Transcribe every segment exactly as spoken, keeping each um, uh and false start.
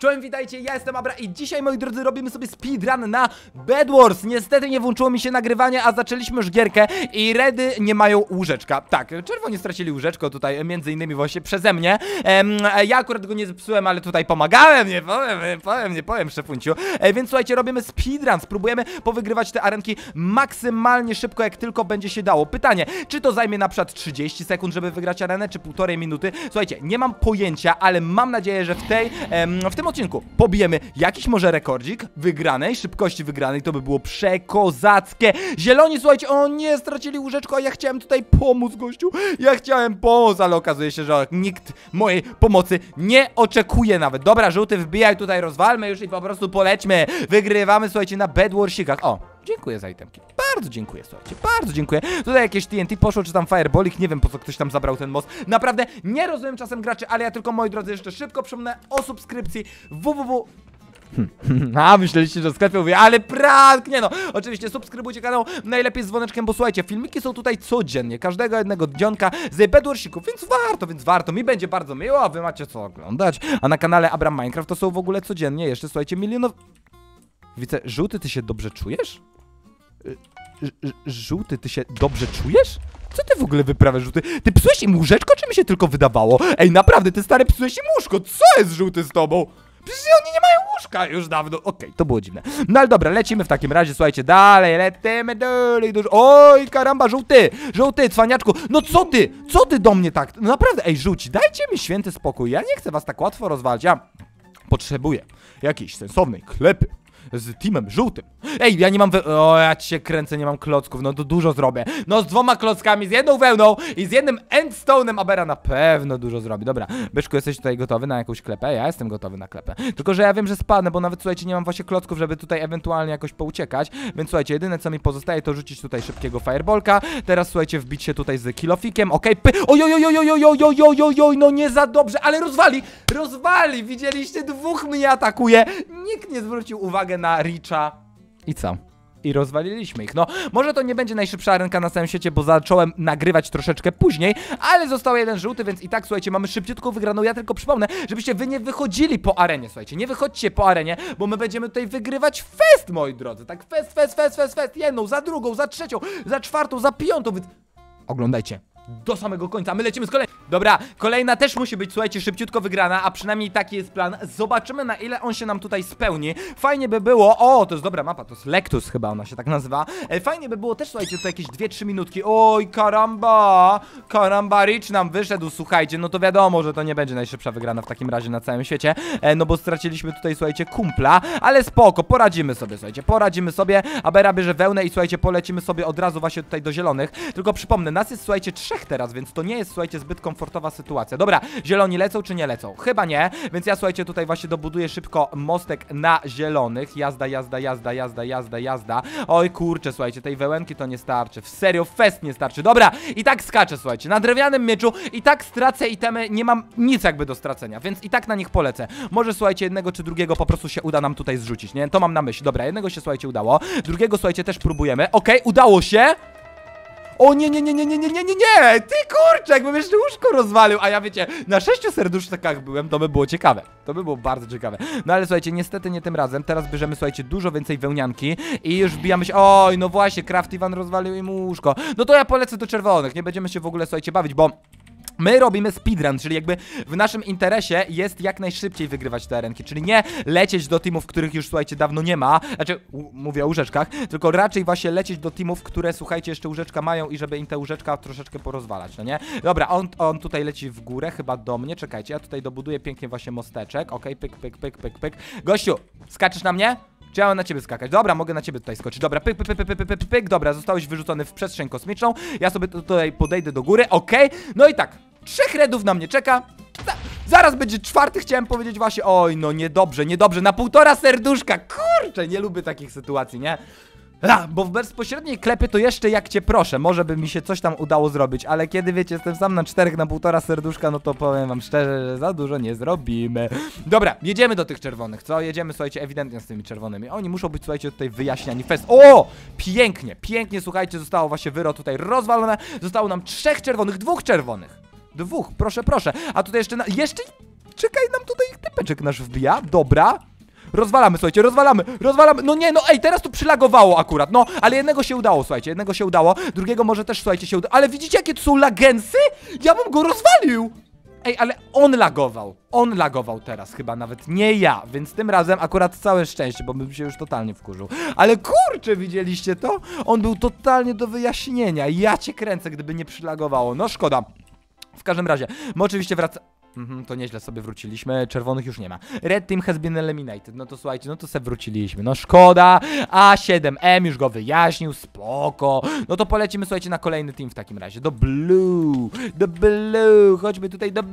Czołem, witajcie, ja jestem Abra i dzisiaj, moi drodzy, robimy sobie speedrun na Bed Wars. Niestety nie włączyło mi się nagrywanie, a zaczęliśmy już gierkę i redy nie mają łóżeczka. Tak, czerwoni stracili łóżeczko tutaj, między innymi właśnie przeze mnie. Ehm, ja akurat go nie zepsułem, ale tutaj pomagałem, nie powiem, nie powiem, nie powiem, szefunciu. E, więc słuchajcie, robimy speedrun, spróbujemy powygrywać te arenki maksymalnie szybko, jak tylko będzie się dało. Pytanie, czy to zajmie na przykład trzydzieści sekund, żeby wygrać arenę, czy półtorej minuty? Słuchajcie, nie mam pojęcia, ale mam nadzieję, że w tej, em, w tym odcinku pobijemy jakiś może rekordzik wygranej, szybkości wygranej, to by było przekozackie. Zieloni, słuchajcie, o nie, stracili łóżeczko, a ja chciałem tutaj pomóc, gościu, ja chciałem pomóc, ale okazuje się, że nikt mojej pomocy nie oczekuje nawet. Dobra, żółty, wbijaj tutaj, rozwalmy już i po prostu polećmy. Wygrywamy, słuchajcie, na Bed Warsikach. O, dziękuję za itemki. Bardzo dziękuję, słuchajcie, bardzo dziękuję. Tutaj jakieś T N T poszło, czy tam Fireballik, nie wiem, po co ktoś tam zabrał ten most. Naprawdę nie rozumiem czasem graczy, ale ja tylko, moi drodzy, jeszcze szybko przypomnę o subskrypcji www. A, myśleliście, że w sklepie mówię, ale prank, nie no. Oczywiście subskrybujcie kanał, najlepiej z dzwoneczkiem, bo słuchajcie, filmiki są tutaj codziennie, każdego jednego dzionka z Bed Warsików, więc warto, więc warto, mi będzie bardzo miło, a wy macie co oglądać. A na kanale Abram Minecraft to są w ogóle codziennie jeszcze, słuchajcie, milionow... Widzę, żółty, ty się dobrze czujesz? Żółty, ty się dobrze czujesz? Co ty w ogóle wyprawiasz, żółty? Ty psułeś im łóżeczko, czy mi się tylko wydawało? Ej, naprawdę, ty stary psułeś im łóżko, co jest, żółty, z tobą? Przecież oni nie mają łóżka już dawno. Okej, okay, to było dziwne. No ale dobra, lecimy w takim razie, słuchajcie, dalej, lecimy dalej. Oj, karamba, żółty, żółty, cwaniaczku. No co ty, co ty do mnie tak? No naprawdę, ej, żółci, dajcie mi święty spokój. Ja nie chcę was tak łatwo rozwalić, ja potrzebuję jakiejś sensownej klepy z teamem żółtym. Ej, ja nie mam we... O, ja cię kręcę, nie mam klocków, no to dużo zrobię. No z dwoma klockami, z jedną wełną i z jednym endstone'em Abera na pewno dużo zrobi. Dobra, Byszku, jesteś tutaj gotowy na jakąś klepę? Ja jestem gotowy na klepę. Tylko, że ja wiem, że spadnę, bo nawet, słuchajcie, nie mam właśnie klocków, żeby tutaj ewentualnie jakoś pouciekać. Więc, słuchajcie, jedyne, co mi pozostaje, to rzucić tutaj szybkiego fireballka. Teraz, słuchajcie, wbić się tutaj z kilofikiem. Okej, okay, py... Ojojojojojojojojojojoj, no nie za dobrze, ale rozwali, rozwali. Widzieliście, dwóch mnie atakuje. Nikt nie zwrócił uwagi na Richa. I co? I rozwaliliśmy ich. No, może to nie będzie najszybsza arenka na całym świecie, bo zacząłem nagrywać troszeczkę później, ale został jeden żółty, więc i tak, słuchajcie, mamy szybciutko wygraną. Ja tylko przypomnę, żebyście wy nie wychodzili po arenie, słuchajcie, nie wychodźcie po arenie, bo my będziemy tutaj wygrywać fest, moi drodzy, tak, fest, fest, fest, fest, fest, jedną, za drugą, za trzecią, za czwartą, za piątą, więc oglądajcie do samego końca, my lecimy z kolejną. Dobra, kolejna też musi być, słuchajcie, szybciutko wygrana, a przynajmniej taki jest plan. Zobaczymy, na ile on się nam tutaj spełni. Fajnie by było, o, to jest dobra mapa, to jest Lektus chyba ona się tak nazywa. e, Fajnie by było też, słuchajcie, to jakieś dwie trzy minutki. Oj, karamba, karamba, Rich nam wyszedł, słuchajcie, no to wiadomo, że to nie będzie najszybsza wygrana w takim razie na całym świecie, e, no bo straciliśmy tutaj, słuchajcie, kumpla, ale spoko, poradzimy sobie, słuchajcie, poradzimy sobie. Abera bierze wełnę i, słuchajcie, polecimy sobie od razu właśnie tutaj do zielonych. Tylko przypomnę, nas jest, słuchajcie, trzech teraz, więc to nie jest, słuchajcie, zbyt komfortowa sytuacja. Dobra, zieloni lecą czy nie lecą? Chyba nie, więc ja, słuchajcie, tutaj właśnie dobuduję szybko mostek na zielonych. Jazda, jazda, jazda, jazda, jazda, jazda. Oj, kurczę, słuchajcie, tej wełenki to nie starczy. W serio, fest nie starczy. Dobra, i tak skaczę, słuchajcie, na drewnianym mieczu i tak stracę itemy, nie mam nic jakby do stracenia, więc i tak na nich polecę. Może, słuchajcie, jednego czy drugiego po prostu się uda nam tutaj zrzucić, nie? To mam na myśli. Dobra, jednego się, słuchajcie, udało. Drugiego, słuchajcie, też próbujemy. Okej, okay, udało się. O nie, nie, nie, nie, nie, nie, nie, nie, nie, ty kurczę, jakbym jeszcze łóżko rozwalił, a ja wiecie, na sześciu serduszkach byłem, to by było ciekawe, to by było bardzo ciekawe. No ale słuchajcie, niestety nie tym razem, teraz bierzemy, słuchajcie, dużo więcej wełnianki i już wbijamy się, oj, no właśnie, Crafty Van rozwalił im łóżko. No to ja polecę do czerwonych, nie będziemy się w ogóle, słuchajcie, bawić, bo my robimy speedrun, czyli jakby w naszym interesie jest jak najszybciej wygrywać te arenki, czyli nie lecieć do teamów, których już, słuchajcie, dawno nie ma, znaczy mówię o łóżeczkach, tylko raczej właśnie lecieć do teamów, które, słuchajcie, jeszcze łóżeczka mają i żeby im te łóżeczka troszeczkę porozwalać, no nie? Dobra, on, on tutaj leci w górę, chyba do mnie, czekajcie, ja tutaj dobuduję pięknie właśnie mosteczek, okej, okay, pyk, pyk, pyk, pyk, pyk. Gościu, skaczesz na mnie? Czy ja mam na ciebie skakać? Dobra, mogę na ciebie tutaj skoczyć. Dobra, pyk, pyk, pyk, pyk, pyk, pyk, pyk. Dobra, zostałeś wyrzucony w przestrzeń kosmiczną. Ja sobie tutaj podejdę do góry, okej. Okay. No i tak, trzech redów na mnie czeka. Zaraz będzie czwarty, chciałem powiedzieć właśnie. Oj, no niedobrze, niedobrze. Na półtora serduszka. Kurczę, nie lubię takich sytuacji, nie? A, bo w bezpośredniej klepie to jeszcze jak cię proszę, może by mi się coś tam udało zrobić, ale kiedy, wiecie, jestem sam na czterech, na półtora serduszka, no to powiem wam szczerze, że za dużo nie zrobimy. Dobra, jedziemy do tych czerwonych, co? Jedziemy, słuchajcie, ewidentnie z tymi czerwonymi. Oni muszą być, słuchajcie, tutaj wyjaśniani fest. O! Pięknie, pięknie, słuchajcie, zostało właśnie wyro tutaj rozwalone. Zostało nam trzech czerwonych, dwóch czerwonych. Dwóch, proszę, proszę. A tutaj jeszcze, na... jeszcze... czekaj, nam tutaj typeczek nasz wbija, dobra. Rozwalamy, słuchajcie, rozwalamy, rozwalamy, no nie, no ej, teraz tu przylagowało akurat, no, ale jednego się udało, słuchajcie, jednego się udało, drugiego może też, słuchajcie, się udało, ale widzicie, jakie to są lagensy? Ja bym go rozwalił! Ej, ale on lagował, on lagował teraz chyba, nawet nie ja, więc tym razem akurat całe szczęście, bo bym się już totalnie wkurzył. Ale kurczę, widzieliście to? On był totalnie do wyjaśnienia, ja cię kręcę, gdyby nie przylagowało, no szkoda. W każdym razie, my oczywiście wracamy... Mhm, to nieźle sobie wróciliśmy, czerwonych już nie ma. Red team has been eliminated, no to słuchajcie, no to sobie wróciliśmy, no szkoda. A siedem M już go wyjaśnił, spoko. No to polecimy, słuchajcie, na kolejny team w takim razie, do blue, do blue, chodźmy tutaj do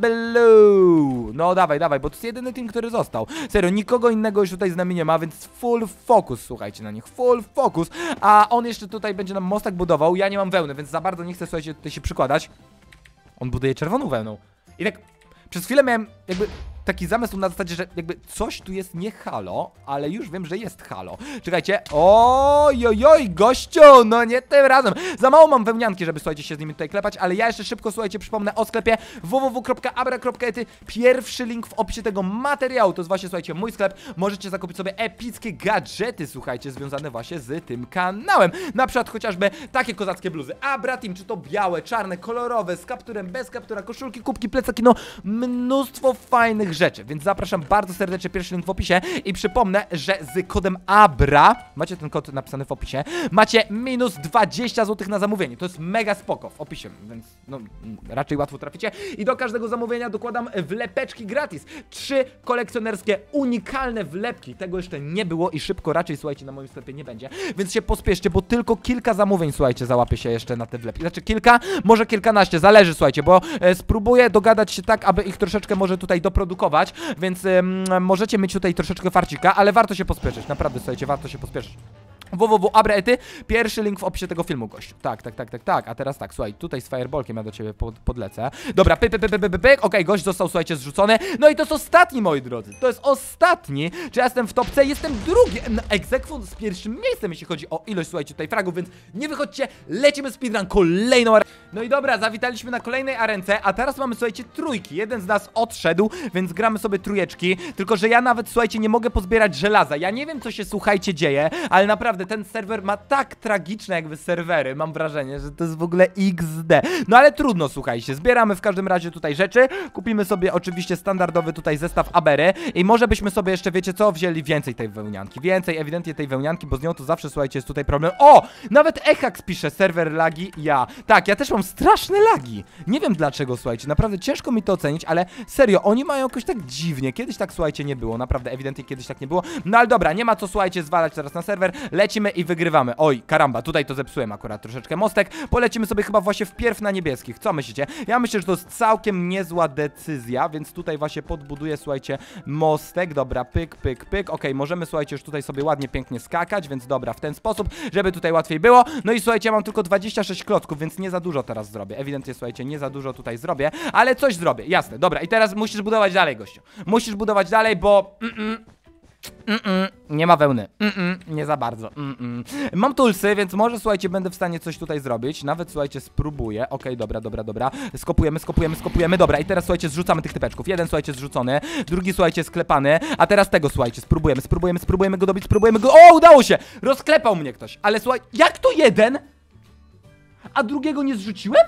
blue. No dawaj, dawaj, bo to jest jedyny team, który został. Serio, nikogo innego już tutaj z nami nie ma, więc full focus, słuchajcie na nich, full focus. A on jeszcze tutaj będzie nam mostek budował, ja nie mam wełny, więc za bardzo nie chcę, słuchajcie, tutaj się przykładać. On buduje czerwoną wełną. I tak przez chwilę miałem jakby taki zamysł na zasadzie, że jakby coś tu jest nie halo, ale już wiem, że jest halo. Czekajcie, oj, oj, oj, gościu, no nie tym razem. Za mało mam wełnianki, żeby, słuchajcie, się z nimi tutaj klepać, ale ja jeszcze szybko, słuchajcie, przypomnę o sklepie w w w kropka abra kropka e t. Pierwszy link w opisie tego materiału, to jest właśnie, słuchajcie, mój sklep. Możecie zakupić sobie epickie gadżety, słuchajcie, związane właśnie z tym kanałem. Na przykład chociażby takie kozackie bluzy Abra Team, czy to białe, czarne, kolorowe, z kapturem, bez kaptura, koszulki, kubki, plecaki, no mnóstwo fajnych rzeczy, więc zapraszam bardzo serdecznie, pierwszy link w opisie i przypomnę, że z kodem ABRA, macie ten kod napisany w opisie, macie minus dwadzieścia złotych na zamówienie, to jest mega spoko w opisie, więc no raczej łatwo traficie i do każdego zamówienia dokładam wlepeczki gratis, trzy kolekcjonerskie, unikalne wlepki, tego jeszcze nie było i szybko raczej, słuchajcie, na moim sklepie nie będzie, więc się pospieszcie, bo tylko kilka zamówień, słuchajcie, załapie się jeszcze na te wlepki, znaczy kilka, może kilkanaście, zależy, słuchajcie, bo e, spróbuję dogadać się tak, aby ich troszeczkę może tutaj doprodukować, więc ym, możecie mieć tutaj troszeczkę farcika, ale warto się pospieszyć, naprawdę, słuchajcie, warto się pospieszyć. w w w kropka abra kropka e t, pierwszy link w opisie tego filmu, gościu. Tak, tak, tak, tak, tak, a teraz tak, słuchaj, tutaj z fireballkiem ja do ciebie pod, podlecę. Dobra, pyk, pyk, pyk, pyk, pyk, pyk, okej, gość został, słuchajcie, zrzucony. No i to jest ostatni, moi drodzy, to jest ostatni. Czy ja jestem w topce? Jestem drugi, no, egzekwon z pierwszym miejscem, jeśli chodzi o ilość, słuchajcie, tutaj fragów, więc nie wychodźcie, lecimy speedrun, kolejną arenę. No i dobra, zawitaliśmy na kolejnej arence, a teraz mamy, słuchajcie, trójki. Jeden z nas odszedł, więc gramy sobie trójeczki, tylko że ja nawet, słuchajcie, nie mogę pozbierać żelaza. Ja nie wiem, co się, słuchajcie, dzieje, ale naprawdę ten serwer ma tak tragiczne jakby serwery, mam wrażenie, że to jest w ogóle iks de. No ale trudno, słuchajcie, zbieramy w każdym razie tutaj rzeczy, kupimy sobie oczywiście standardowy tutaj zestaw Abery i może byśmy sobie jeszcze, wiecie co, wzięli więcej tej wełnianki, więcej ewidentnie tej wełnianki, bo z nią to zawsze, słuchajcie, jest tutaj problem. O! Nawet Echax pisze, serwer lagi, ja. Tak, ja też mam straszne lagi. Nie wiem dlaczego, słuchajcie, naprawdę ciężko mi to ocenić, ale serio, oni mają jakoś tak dziwnie. Kiedyś tak, słuchajcie, nie było, naprawdę ewidentnie kiedyś tak nie było. No ale dobra, nie ma co, słuchajcie, zwalać teraz na serwer, lecimy i wygrywamy. Oj, karamba, tutaj to zepsułem akurat troszeczkę mostek. Polecimy sobie chyba właśnie wpierw na niebieskich. Co myślicie? Ja myślę, że to jest całkiem niezła decyzja, więc tutaj właśnie podbuduję, słuchajcie, mostek. Dobra, pyk, pyk, pyk. Okej, możemy, słuchajcie, już tutaj sobie ładnie, pięknie skakać, więc dobra, w ten sposób, żeby tutaj łatwiej było. No i słuchajcie, ja mam tylko dwadzieścia sześć klocków, więc nie za dużo teraz zrobię. Ewidentnie, słuchajcie, nie za dużo tutaj zrobię, ale coś zrobię, jasne, dobra. I teraz musisz budować dalej, gościu. Musisz budować dalej, bo... Mm -mm. Mm -mm, nie ma wełny, mm -mm, nie za bardzo. mm -mm. Mam tulsy, więc może, słuchajcie, będę w stanie coś tutaj zrobić. Nawet, słuchajcie, spróbuję. Okej, okay, dobra, dobra, dobra. Skopujemy, skopujemy, skopujemy. Dobra, i teraz, słuchajcie, zrzucamy tych typeczków. Jeden, słuchajcie, zrzucony, drugi, słuchajcie, sklepany. A teraz tego, słuchajcie, spróbujemy, spróbujemy, spróbujemy go dobić, spróbujemy go... O, udało się! Rozklepał mnie ktoś. Ale słuchaj, jak to jeden? A drugiego nie zrzuciłem?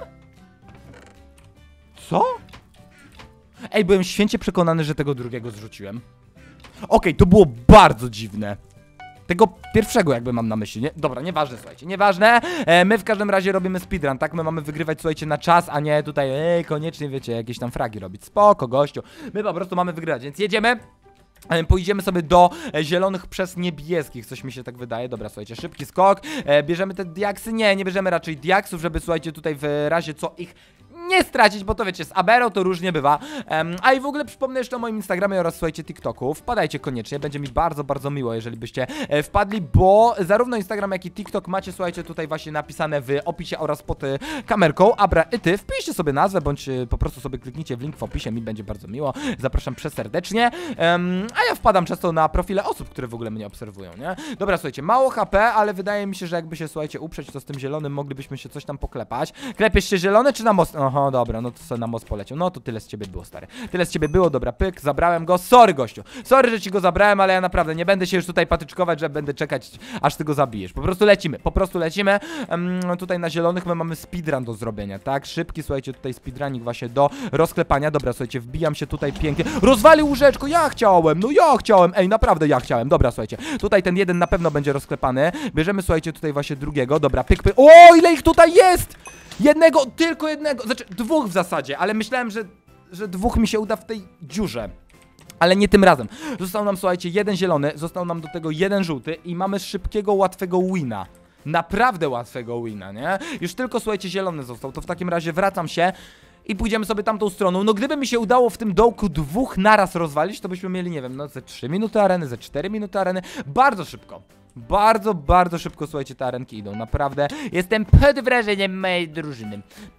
Co? Ej, byłem święcie przekonany, że tego drugiego zrzuciłem. Okej, okay, to było bardzo dziwne. Tego pierwszego jakby mam na myśli, nie? Dobra, nieważne, słuchajcie, nieważne. e, My w każdym razie robimy speedrun, tak? My mamy wygrywać, słuchajcie, na czas, a nie tutaj, ej, koniecznie, wiecie, jakieś tam fragi robić. Spoko, gościu. My po prostu mamy wygrywać, więc jedziemy. Pójdziemy sobie do e, zielonych przez niebieskich, coś mi się tak wydaje. Dobra, słuchajcie, szybki skok. e, Bierzemy te diaksy? Nie, nie bierzemy raczej diaksów, żeby, słuchajcie, tutaj w razie co ich nie stracić, bo to wiecie, z Aberą to różnie bywa. um, A i w ogóle przypomnę jeszcze o moim Instagramie oraz, słuchajcie, TikToku. Wpadajcie koniecznie, będzie mi bardzo, bardzo miło, jeżeli byście e, wpadli, bo zarówno Instagram, jak i TikTok macie, słuchajcie, tutaj właśnie napisane w opisie oraz pod e, kamerką Abra i ty. Wpiszcie sobie nazwę, bądź e, po prostu sobie kliknijcie w link w opisie, mi będzie bardzo miło. Zapraszam przeserdecznie. um, A ja wpadam często na profile osób, które w ogóle mnie obserwują, nie? Dobra, słuchajcie, mało H P, ale wydaje mi się, że jakby się, słuchajcie, uprzeć, to z tym zielonym moglibyśmy się coś tam poklepać. Klepiesz się zielony czy na most? Aha, dobra, no to sobie na most poleciał. No to tyle z ciebie było, stary. Tyle z ciebie było, dobra, pyk, zabrałem go. Sorry, gościu. Sorry, że ci go zabrałem, ale ja naprawdę nie będę się już tutaj patyczkować, że będę czekać, aż ty go zabijesz. Po prostu lecimy, po prostu lecimy. Um, tutaj na zielonych my mamy speedrun do zrobienia, tak? Szybki, słuchajcie, tutaj speedrunnik właśnie do rozklepania. Dobra, słuchajcie, wbijam się tutaj pięknie. Rozwalił łóżeczko, ja chciałem, no ja chciałem. Ej, naprawdę ja chciałem. Dobra, słuchajcie, tutaj ten jeden na pewno będzie rozklepany. Bierzemy, słuchajcie, tutaj właśnie drugiego. Dobra, pyk, pyk. O, ile ich tutaj jest! Jednego, tylko jednego, znaczy dwóch w zasadzie, ale myślałem, że, że dwóch mi się uda w tej dziurze. Ale nie tym razem. Został nam, słuchajcie, jeden zielony, został nam do tego jeden żółty i mamy szybkiego, łatwego wina. Naprawdę łatwego wina, nie? Już tylko, słuchajcie, zielony został, to w takim razie wracam się i pójdziemy sobie tamtą stroną. No gdyby mi się udało w tym dołku dwóch naraz rozwalić, to byśmy mieli, nie wiem, no ze trzy minuty areny, ze cztery minuty areny. Bardzo szybko. Bardzo, bardzo szybko, słuchajcie, te arenki idą. Naprawdę jestem pod wrażeniem mojej drużyny.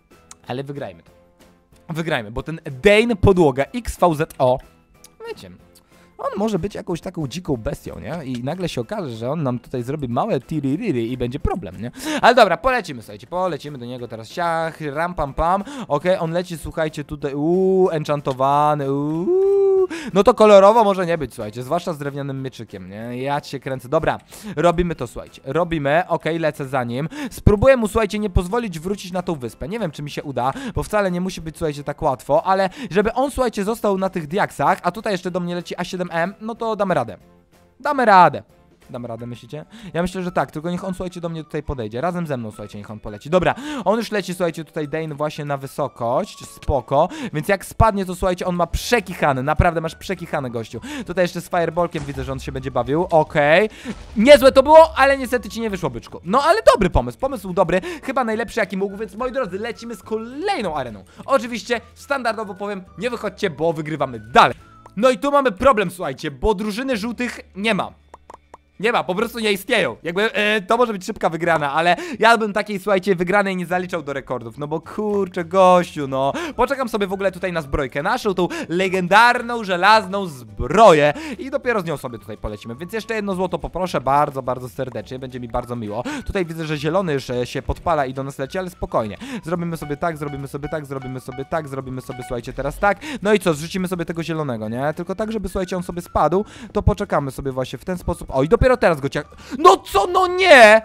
Ale wygrajmy to. Wygrajmy, bo ten Dane podłoga X V Z O, wiecie, on może być jakąś taką dziką bestią, nie? I nagle się okaże, że on nam tutaj zrobi małe tiririry i będzie problem, nie? Ale dobra, polecimy, słuchajcie, polecimy do niego teraz, siach, ram pam pam. Okej, okay, on leci, słuchajcie, tutaj, uuu, enchantowany, uuu. No to kolorowo może nie być, słuchajcie, zwłaszcza z drewnianym mieczykiem, nie? Ja cię kręcę. Dobra, robimy to, słuchajcie, robimy, okej, okay, lecę za nim. Spróbuję mu, słuchajcie, nie pozwolić wrócić na tą wyspę. Nie wiem, czy mi się uda, bo wcale nie musi być, słuchajcie, tak łatwo, ale żeby on, słuchajcie, został na tych diaksach, a tutaj jeszcze do mnie leci A siedem M, no to damy radę. Damy radę. Damy radę, myślicie? Ja myślę, że tak, tylko niech on, słuchajcie, do mnie tutaj podejdzie. Razem ze mną, słuchajcie, niech on poleci. Dobra, on już leci, słuchajcie, tutaj Dane właśnie na wysokość, spoko. Więc jak spadnie, to słuchajcie, on ma przekichany, naprawdę masz przekichany, gościu. Tutaj jeszcze z fireballkiem widzę, że on się będzie bawił, okej. Okay. Niezłe to było, ale niestety ci nie wyszło, byczku. No, ale dobry pomysł, pomysł dobry, chyba najlepszy jaki mógł, więc moi drodzy, lecimy z kolejną areną. Oczywiście, standardowo powiem, nie wychodźcie, bo wygrywamy dalej. No i tu mamy problem, słuchajcie, bo drużyny żółtych nie ma. Nie ma, po prostu nie istnieją. Jakby e, to może być szybka wygrana, ale ja bym takiej, słuchajcie, wygranej nie zaliczał do rekordów. No bo kurczę, gościu, no. Poczekam sobie w ogóle tutaj na zbrojkę naszą, tą legendarną, żelazną zbroję i dopiero z nią sobie tutaj polecimy. Więc jeszcze jedno złoto poproszę bardzo, bardzo serdecznie, będzie mi bardzo miło. Tutaj widzę, że zielony już się podpala i do nas leci, ale spokojnie. Zrobimy sobie tak, zrobimy sobie tak, zrobimy sobie tak, zrobimy sobie, słuchajcie, teraz tak. No i co, zrzucimy sobie tego zielonego, nie? Tylko tak, żeby, słuchajcie, on sobie spadł, to poczekamy sobie właśnie w ten sposób. O, i dopiero teraz go ciach... No co, no nie!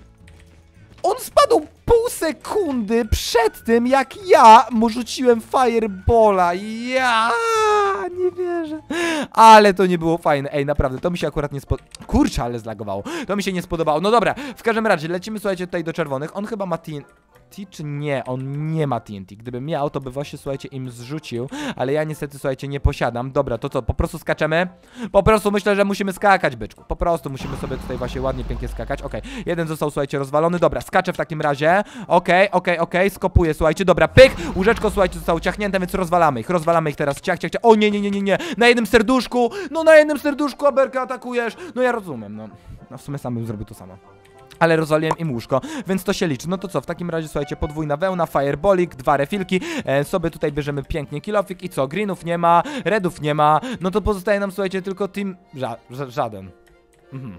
On spadł pół sekundy przed tym, jak ja mu rzuciłem fireballa. Ja nie wierzę. Ale to nie było fajne. Ej, naprawdę, to mi się akurat nie spodobało. Kurczę, ale zlagowało. To mi się nie spodobało. No dobra, w każdym razie lecimy, słuchajcie, tutaj do czerwonych. On chyba ma T N T, czy nie? On nie ma T N T. Gdybym miał, to by właśnie, słuchajcie, im zrzucił. Ale ja niestety, słuchajcie, nie posiadam. Dobra, to co? Po prostu skaczemy? Po prostu myślę, że musimy skakać, byczku. Po prostu musimy sobie tutaj właśnie ładnie, pięknie skakać. Okej, okay. Jeden został, słuchajcie, rozwalony. Dobra, skaczę w takim razie. Okej, okay, okej, okay, okej, okay. Skopuję, słuchajcie. Dobra, pyk. Łóżeczko, słuchajcie, zostało ciachnięte, więc rozwalamy ich. Rozwalamy ich teraz. Ciach, ciach, ciach. O nie, nie, nie, nie, nie. Na jednym serduszku. No na jednym serduszku, Aberka, atakujesz. No ja rozumiem, no. No w sumie sam bym zrobił to samo. Ale rozwaliłem im łóżko, więc to się liczy. No to co, w takim razie, słuchajcie, podwójna wełna, fireballik, dwa refilki, e, sobie tutaj bierzemy pięknie kilofik i co, greenów nie ma, redów nie ma, no to pozostaje nam, słuchajcie, tylko team... Ża ża żaden. Mhm.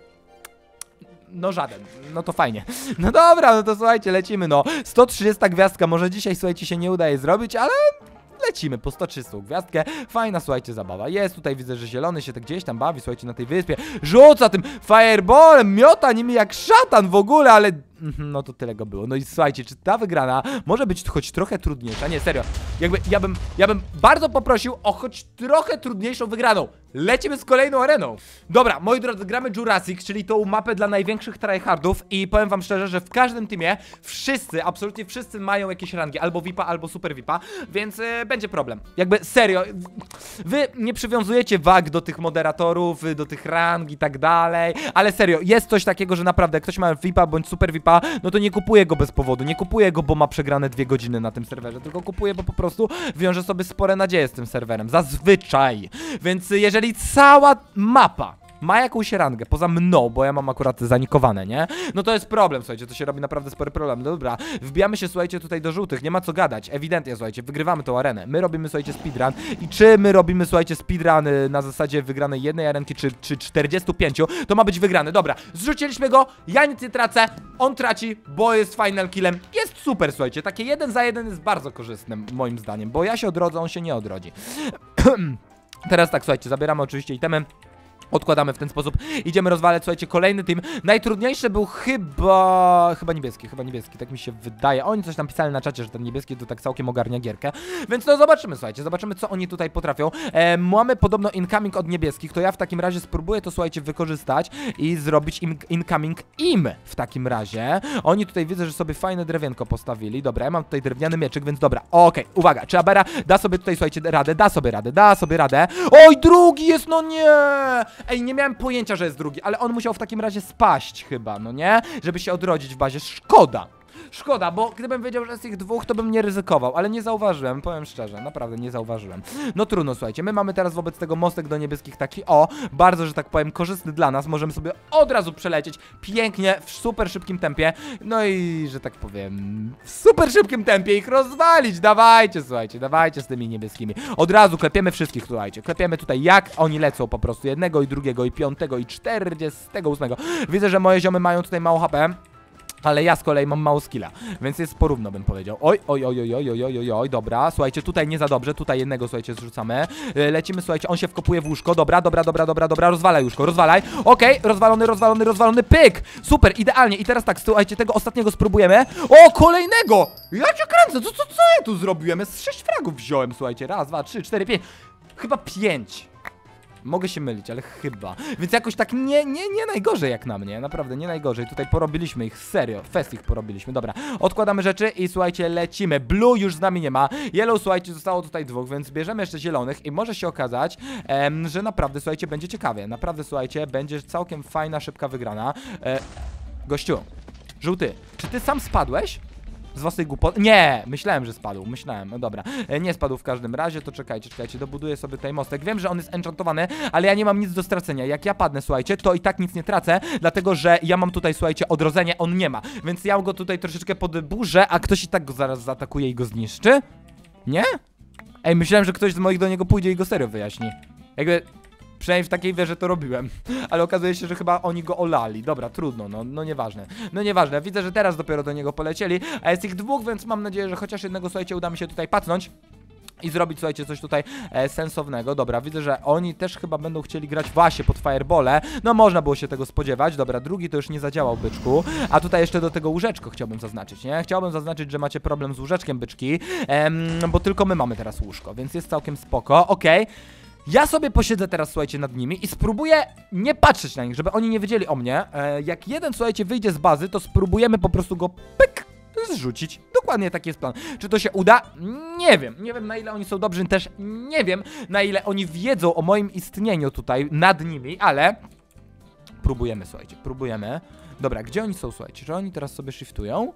No żaden, no to fajnie. No dobra, no to słuchajcie, lecimy, no. sto trzydziesta gwiazdka, może dzisiaj, słuchajcie, się nie udaje zrobić, ale... Lecimy po sto trzydziestu gwiazdkę. Fajna, słuchajcie, zabawa. Jest tutaj, widzę, że zielony się tak gdzieś tam bawi, słuchajcie, na tej wyspie. Rzuca tym fireballem, miota nimi jak szatan w ogóle, ale... No to tyle go było. No i słuchajcie, czy ta wygrana może być choć trochę trudniejsza? Nie, serio. Jakby ja bym, ja bym bardzo poprosił o choć trochę trudniejszą wygraną. Lecimy z kolejną areną. Dobra, moi drodzy, gramy Jurassic, czyli tą mapę dla największych tryhardów i powiem wam szczerze, że w każdym teamie wszyscy, absolutnie wszyscy mają jakieś rangi, albo V I P-a, albo Super V I P-a, więc yy, będzie problem. Jakby serio, wy nie przywiązujecie wag do tych moderatorów, do tych rang i tak dalej, ale serio, jest coś takiego, że naprawdę jak ktoś ma V I P-a bądź Super V I P-a, no to nie kupuje go bez powodu, nie kupuje go, bo ma przegrane dwie godziny na tym serwerze, tylko kupuje, bo po prostu wiąże sobie spore nadzieje z tym serwerem, zazwyczaj. Więc jeżeli cała mapa ma jakąś rangę, poza mną, bo ja mam akurat zanikowane, nie? No to jest problem, słuchajcie, to się robi naprawdę spory problem. No dobra, wbijamy się, słuchajcie, tutaj do żółtych, nie ma co gadać, ewidentnie, słuchajcie, wygrywamy tą arenę. My robimy, słuchajcie, speedrun i czy my robimy, słuchajcie, speedrun y, na zasadzie wygranej jednej arenki, czy, czy czterdziestu pięciu, to ma być wygrany. Dobra, zrzuciliśmy go, ja nic nie tracę, on traci, bo jest final killem. Jest super, słuchajcie, takie jeden za jeden jest bardzo korzystne, moim zdaniem, bo ja się odrodzę, on się nie odrodzi. Teraz tak, słuchajcie, zabieramy oczywiście itemy. Odkładamy w ten sposób, idziemy rozwalać, słuchajcie, kolejny team. Najtrudniejszy był chyba... Chyba niebieski, chyba niebieski, tak mi się wydaje. Oni coś tam pisali na czacie, że ten niebieski to tak całkiem ogarnia gierkę. Więc no zobaczymy, słuchajcie, zobaczymy, co oni tutaj potrafią. e, Mamy podobno incoming od niebieskich, to ja w takim razie spróbuję to, słuchajcie, wykorzystać i zrobić in incoming im w takim razie. Oni tutaj widzę, że sobie fajne drewienko postawili. Dobra, ja mam tutaj drewniany mieczyk, więc dobra, okej, okay, uwaga, czy Abera da sobie tutaj, słuchajcie, radę, da sobie radę, da sobie radę. Oj, drugi jest, no nie! Ej, nie miałem pojęcia, że jest drugi, ale on musiał w takim razie spaść chyba, no nie? Żeby się odrodzić w bazie. Szkoda. Szkoda, bo gdybym wiedział, że jest ich dwóch, to bym nie ryzykował, ale nie zauważyłem, powiem szczerze, naprawdę nie zauważyłem. No trudno, słuchajcie, my mamy teraz wobec tego mostek do niebieskich taki, o, bardzo, że tak powiem, korzystny dla nas, możemy sobie od razu przelecieć pięknie, w super szybkim tempie, no i, że tak powiem, w super szybkim tempie ich rozwalić, dawajcie, słuchajcie, dawajcie z tymi niebieskimi. Od razu klepiemy wszystkich, słuchajcie, klepiemy tutaj, jak oni lecą po prostu, jednego i drugiego, i piątego, i czterdziestego ósmego. Widzę, że moje ziomy mają tutaj mało H P. Ale ja z kolei mam mało skilla, więc jest porówno, bym powiedział. Oj, oj, oj, oj, oj, oj, oj, oj, oj, dobra, słuchajcie, tutaj nie za dobrze, tutaj jednego, słuchajcie, zrzucamy. Lecimy, słuchajcie, on się wkopuje w łóżko, dobra, dobra, dobra, dobra, dobra, rozwalaj łóżko, rozwalaj. Okej, okay, rozwalony, rozwalony, rozwalony, pyk! Super, idealnie, i teraz tak, słuchajcie, tego ostatniego spróbujemy. O, kolejnego! Ja cię kręcę, co, co, co ja tu zrobiłem? Z sześć fragów wziąłem, słuchajcie, raz, dwa, trzy, cztery, pięć, chyba pięć. Mogę się mylić, ale chyba. Więc jakoś tak nie, nie, nie najgorzej jak na mnie. Naprawdę nie najgorzej. Tutaj porobiliśmy ich, serio. Fest ich porobiliśmy. Dobra, odkładamy rzeczy i słuchajcie, lecimy. Blue już z nami nie ma. Yellow, słuchajcie, zostało tutaj dwóch, więc bierzemy jeszcze zielonych i może się okazać, em, że naprawdę, słuchajcie, będzie ciekawie. Naprawdę, słuchajcie, będzie całkiem fajna, szybka wygrana. E, gościu, żółty, czy ty sam spadłeś? Z własnej głupoty? Nie! Myślałem, że spadł. Myślałem, no dobra. E, nie spadł w każdym razie, to czekajcie, czekajcie. Dobuduję sobie tutaj mostek. Wiem, że on jest enchantowany, ale ja nie mam nic do stracenia. Jak ja padnę, słuchajcie, to i tak nic nie tracę, dlatego, że ja mam tutaj, słuchajcie, odrodzenie, on nie ma. Więc ja go tutaj troszeczkę podburzę, a ktoś i tak go zaraz zaatakuje i go zniszczy? Nie? Ej, myślałem, że ktoś z moich do niego pójdzie i go serio wyjaśni. Jakby... Przynajmniej w takiej wierze to robiłem. Ale okazuje się, że chyba oni go olali. Dobra, trudno, no, no nieważne. No nieważne, widzę, że teraz dopiero do niego polecieli. A jest ich dwóch, więc mam nadzieję, że chociaż jednego, słuchajcie, uda mi się tutaj patnąć i zrobić, słuchajcie, coś tutaj e, sensownego. Dobra, widzę, że oni też chyba będą chcieli grać właśnie pod firebole. No można było się tego spodziewać. Dobra, drugi to już nie zadziałał, byczku. A tutaj jeszcze do tego łóżeczko chciałbym zaznaczyć, nie? Chciałbym zaznaczyć, że macie problem z łóżeczkiem, byczki, em, bo tylko my mamy teraz łóżko, więc jest całkiem spoko. Okej. Okay. Ja sobie posiedzę teraz, słuchajcie, nad nimi i spróbuję nie patrzeć na nich, żeby oni nie wiedzieli o mnie. E, jak jeden, słuchajcie, wyjdzie z bazy, to spróbujemy po prostu go pyk zrzucić. Dokładnie taki jest plan. Czy to się uda? Nie wiem. Nie wiem, na ile oni są dobrzy, też nie wiem, na ile oni wiedzą o moim istnieniu tutaj nad nimi, ale próbujemy, słuchajcie, próbujemy. Dobra, gdzie oni są, słuchajcie? Czy oni teraz sobie shiftują?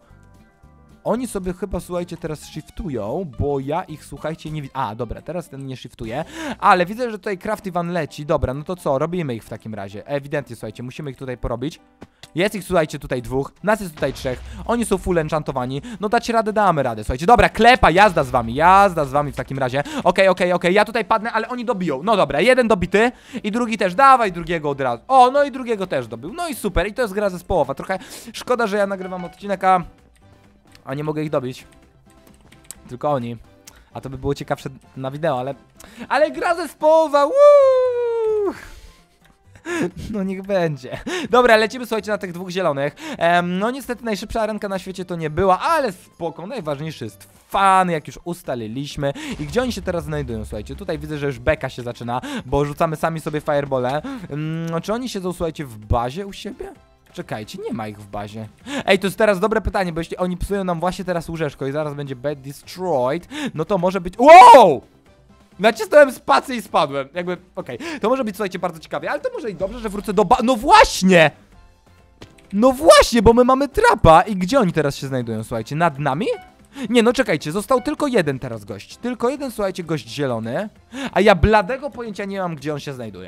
Oni sobie chyba, słuchajcie, teraz shiftują, bo ja ich, słuchajcie, nie widzę. A, dobra, teraz ten nie shiftuje, ale widzę, że tutaj Crafty Van leci. Dobra, no to co? Robimy ich w takim razie. Ewidentnie, słuchajcie, musimy ich tutaj porobić. Jest ich, słuchajcie, tutaj dwóch, nas jest tutaj trzech. Oni są full enchantowani. No dać radę, damy radę, słuchajcie. Dobra, klepa, jazda z wami, jazda z wami w takim razie. Okej, okay, okej, okay, okej, okay. Ja tutaj padnę, ale oni dobiją. No dobra, jeden dobity i drugi też. Dawaj drugiego od razu. O, no i drugiego też dobił. No i super, i to jest gra zespołowa. Trochę szkoda, że ja nagrywam odcinek, a... A nie mogę ich dobić. Tylko oni. A to by było ciekawsze na wideo, ale... Ale gra zespołowa! Woo! No niech będzie. Dobra, lecimy, słuchajcie, na tych dwóch zielonych. Ehm, no niestety najszybsza arenka na świecie to nie była, ale spoko. Najważniejszy jest fan, jak już ustaliliśmy. I gdzie oni się teraz znajdują, słuchajcie? Tutaj widzę, że już beka się zaczyna, bo rzucamy sami sobie firebole. Ehm, czy oni siedzą, słuchajcie, w bazie u siebie? Czekajcie, nie ma ich w bazie. Ej, to jest teraz dobre pytanie, bo jeśli oni psują nam właśnie teraz łóżeczko i zaraz będzie bed destroyed, no to może być... Wow! Nacisnąłem spację i spadłem. Jakby, okej. Okay. To może być, słuchajcie, bardzo ciekawie, ale to może i dobrze, że wrócę do ba... No właśnie! No właśnie, bo my mamy trapa. I gdzie oni teraz się znajdują, słuchajcie? Nad nami? Nie, no czekajcie, został tylko jeden teraz gość. Tylko jeden, słuchajcie, gość zielony. A ja bladego pojęcia nie mam, gdzie on się znajduje.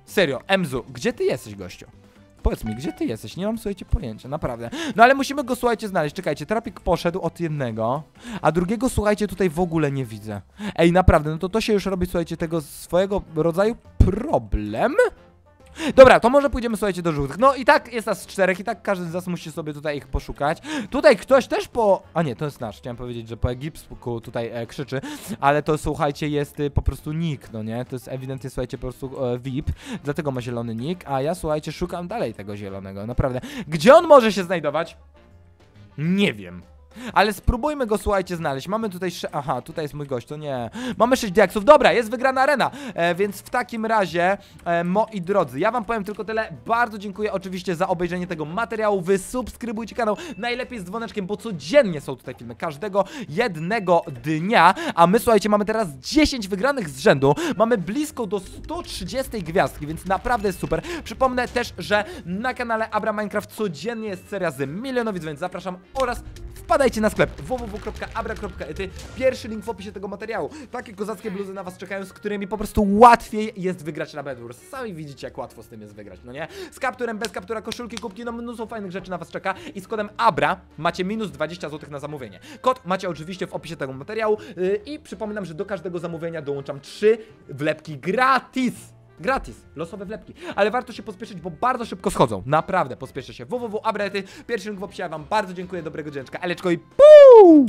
Serio, Emzu, gdzie ty jesteś, gościu? Powiedz mi, gdzie ty jesteś? Nie mam, słuchajcie, pojęcia, naprawdę. No ale musimy go, słuchajcie, znaleźć. Czekajcie, Trapik poszedł od jednego, a drugiego, słuchajcie, tutaj w ogóle nie widzę. Ej, naprawdę, no to to się już robi, słuchajcie, tego swojego rodzaju problem. Dobra, to może pójdziemy, słuchajcie, do żółtych. No i tak jest nas czterech i tak każdy z nas musi sobie tutaj ich poszukać. Tutaj ktoś też po... A nie, to jest nasz. Chciałem powiedzieć, że po egipsku tutaj e, krzyczy. Ale to, słuchajcie, jest y, po prostu nick, no nie? To jest ewidentnie, słuchajcie, po prostu e, V I P. Dlatego ma zielony nick, a ja, słuchajcie, szukam dalej tego zielonego. Naprawdę. Gdzie on może się znajdować? Nie wiem. Ale spróbujmy go, słuchajcie, znaleźć. Mamy tutaj... Aha, tutaj jest mój gość, to nie. Mamy sześć diaksów. Dobra, jest wygrana arena. E, więc w takim razie, e, moi drodzy, ja wam powiem tylko tyle. Bardzo dziękuję oczywiście za obejrzenie tego materiału. Wy subskrybujcie kanał, najlepiej z dzwoneczkiem, bo codziennie są tutaj filmy. Każdego jednego dnia. A my, słuchajcie, mamy teraz dziesięć wygranych z rzędu. Mamy blisko do stu trzydziestu gwiazdki, więc naprawdę jest super. Przypomnę też, że na kanale Abra Minecraft codziennie jest seria z milionowic, więc zapraszam oraz wpadajcie na sklep w w w kropka abra kropka e t. Pierwszy link w opisie tego materiału. Takie kozackie bluzy na was czekają, z którymi po prostu łatwiej jest wygrać na Bedwars. Sami widzicie, jak łatwo z tym jest wygrać, no nie? Z kapturem, bez kaptura, koszulki, kubki, no mnóstwo fajnych rzeczy na was czeka. I z kodem ABRA macie minus dwadzieścia złotych na zamówienie. Kod macie oczywiście w opisie tego materiału. Yy, I przypominam, że do każdego zamówienia dołączam trzy wlepki gratis. Gratis, losowe wlepki, ale warto się pospieszyć, bo bardzo szybko schodzą. Naprawdę, pospieszę się. w w w kropka abra kropka e t. Pierwszy link w opisie, ja wam bardzo dziękuję, dobrego dzięczka, eleczko i puu!